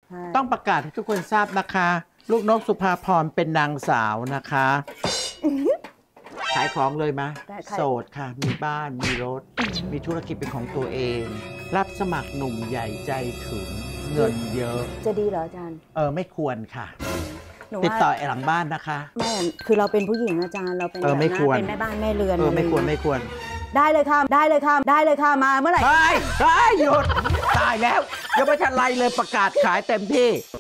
ต้องประกาศให้ทุกคนทราบนะคะ ลูกนกสุภาพรเป็นนางสาวนะคะขายของเลยมะโสดค่ะมีบ้านมีรถมีธุรกิจเป็นของตัวเอง รับสมัครหนุ่มใหญ่ใจถึงเงินเยอะจะดีเหรออาจารย์ไม่ควรค่ะติดต่อหลังบ้านนะคะไม่คือเราเป็นผู้หญิงอาจารย์เราเป็นไม่ควรเป็นแม่บ้านแม่เรือนไม่ควรได้เลยค่ะได้เลยค่ะได้เลยค่ะมาเมื่อไหร่หยุดตายแล้วยังไม่ทันไรเลยประกาศขายเต็มที่